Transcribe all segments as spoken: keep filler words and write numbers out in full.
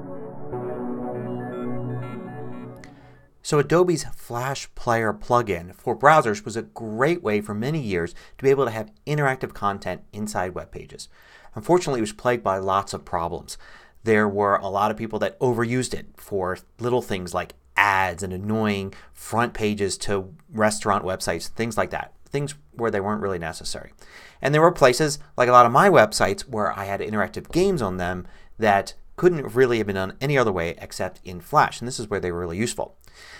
So Adobe's Flash Player plugin for browsers was a great way for many years to be able to have interactive content inside web pages. Unfortunately, it was plagued by lots of problems. There were a lot of people that overused it for little things like ads and annoying front pages to restaurant websites, things like that. Things where they weren't really necessary. And there were places, like a lot of my websites, where I had interactive games on them that couldn't really have been done any other way except in Flash. And this is where they were really useful.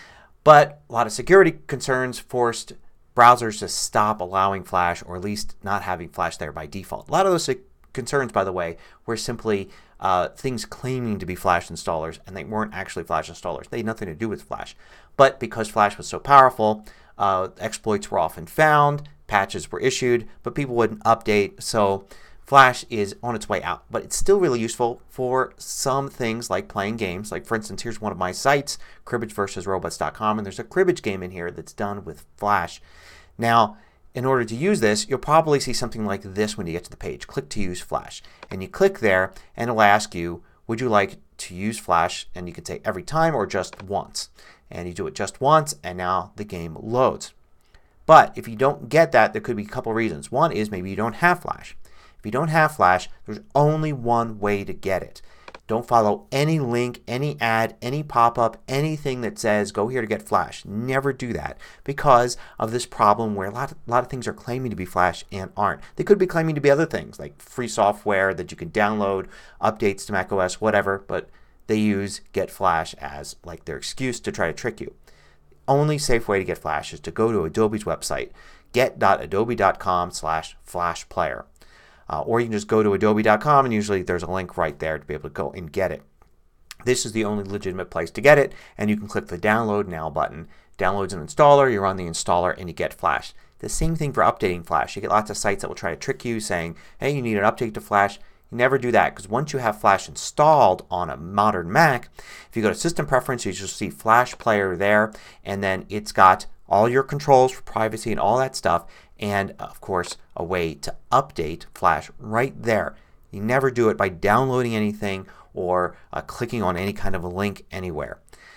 But a lot of security concerns forced browsers to stop allowing Flash, or at least not having Flash there by default. A lot of those concerns, by the way, were simply uh, things claiming to be Flash installers, and they weren't actually Flash installers. They had nothing to do with Flash. But because Flash was so powerful, uh, exploits were often found, patches were issued, but people wouldn't update. So Flash is on its way out. But it's still really useful for some things like playing games. Like for instance, here's one of my sites, cribbage versus robots dot com, and there's a cribbage game in here that's done with Flash. Now, in order to use this, you'll probably see something like this when you get to the page. Click to use Flash. And you click there and it will ask you, would you like to use Flash? And you can say every time or just once. And you do it just once and now the game loads. But if you don't get that, there could be a couple reasons. One is maybe you don't have Flash. If you don't have Flash, there's only one way to get it. Don't follow any link, any ad, any pop-up, anything that says go here to get Flash. Never do that because of this problem where a lot, of, a lot of things are claiming to be Flash and aren't. They could be claiming to be other things like free software that you can download, updates to macOS, whatever, but they use get Flash as like their excuse to try to trick you. Only safe way to get Flash is to go to Adobe's website, get dot adobe dot com slash flash player. Uh, or you can just go to adobe dot com and usually there's a link right there to be able to go and get it. This is the only legitimate place to get it, and you can click the download now button. Downloads an installer, you run the installer, and you get Flash. The same thing for updating Flash. You get lots of sites that will try to trick you saying, hey, you need an update to Flash. You never do that because once you have Flash installed on a modern Mac, if you go to System Preferences, you'll see Flash Player there, and then it's got all your controls for privacy and all that stuff, and of course a way to update Flash right there. You never do it by downloading anything or uh, clicking on any kind of a link anywhere.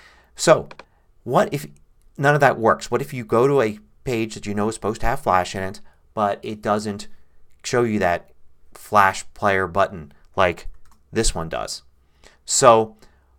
So what if none of that works? What if you go to a page that you know is supposed to have Flash in it, but it doesn't show you that Flash Player button like this one does? So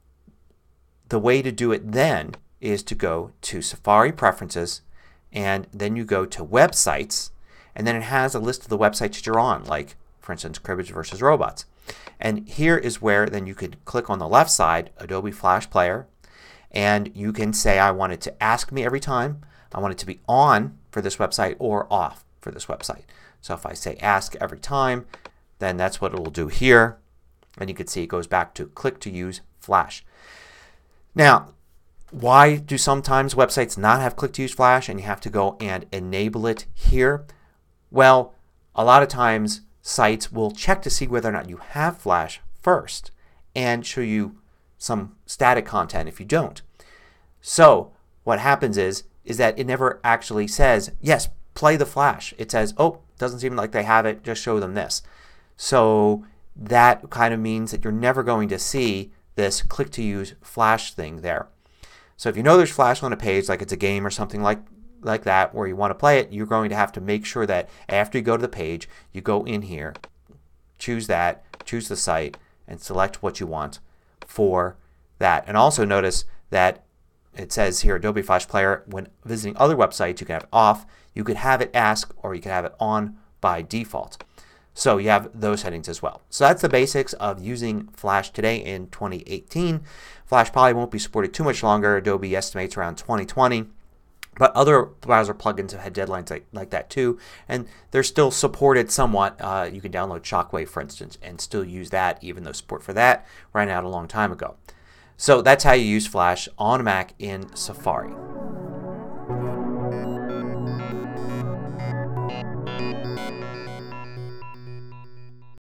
the way to do it then is to go to Safari Preferences, and then you go to Websites, and then it has a list of the websites that you're on, like for instance Cribbage versus Robots. And here is where then you could click on the left side, Adobe Flash Player, and you can say I want it to ask me every time. I want it to be on for this website or off for this website. So if I say ask every time, then that's what it will do here. And you can see it goes back to click to use Flash. Now, why do sometimes websites not have click to use Flash and you have to go and enable it here? Well, a lot of times sites will check to see whether or not you have Flash first and show you some static content if you don't. So what happens is is that it never actually says yes, play the Flash. It says, oh, doesn't seem like they have it, just show them this. So that kind of means that you're never going to see this click to use Flash thing there. So if you know there's Flash on a page, like it's a game or something like like that where you want to play it, you're going to have to make sure that after you go to the page you go in here, choose that, choose the site, and select what you want for that. And also notice that it says here Adobe Flash Player, when visiting other websites you can have it off, you could have it ask, or you can have it on by default. So you have those settings as well. So that's the basics of using Flash today in twenty eighteen. Flash probably won't be supported too much longer. Adobe estimates around twenty twenty. But other browser plugins have had deadlines like, like that too. And they're still supported somewhat. Uh, you can download Shockwave, for instance, and still use that even though support for that ran out a long time ago. So that's how you use Flash on a Mac in Safari.